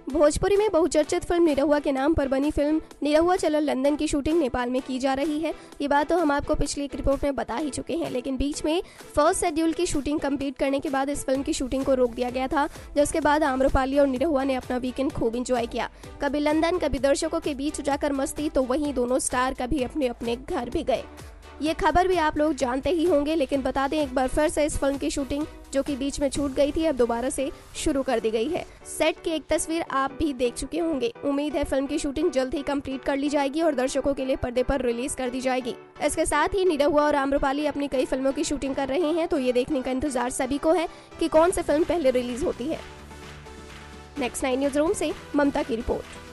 भोजपुरी में बहुचर्चित फिल्म निरहुआ के नाम पर बनी फिल्म निरहुआ चलो लंदन की शूटिंग नेपाल में की जा रही है। ये बात तो हम आपको पिछली एक रिपोर्ट में बता ही चुके हैं, लेकिन बीच में फर्स्ट शेड्यूल की शूटिंग कंप्लीट करने के बाद इस फिल्म की शूटिंग को रोक दिया गया था, जिसके बाद आम्रपाली और निरहुआ ने अपना वीकेंड खूब एंजॉय किया। कभी लंदन, कभी दर्शकों के बीच जाकर मस्ती, तो वहीं दोनों स्टार कभी अपने अपने घर भी गए। ये खबर भी आप लोग जानते ही होंगे, लेकिन बता दें एक बार फिर से इस फिल्म की शूटिंग जो कि बीच में छूट गई थी, अब दोबारा से शुरू कर दी गई है। सेट की एक तस्वीर आप भी देख चुके होंगे। उम्मीद है फिल्म की शूटिंग जल्द ही कंप्लीट कर ली जाएगी और दर्शकों के लिए पर्दे पर रिलीज कर दी जाएगी। इसके साथ ही निरहुआ और आम्रपाली अपनी कई फिल्मों की शूटिंग कर रहे हैं, तो ये देखने का इंतजार सभी को है कि कौन सी फिल्म पहले रिलीज होती है। नेक्स्ट 9 न्यूज रूम से ममता की रिपोर्ट।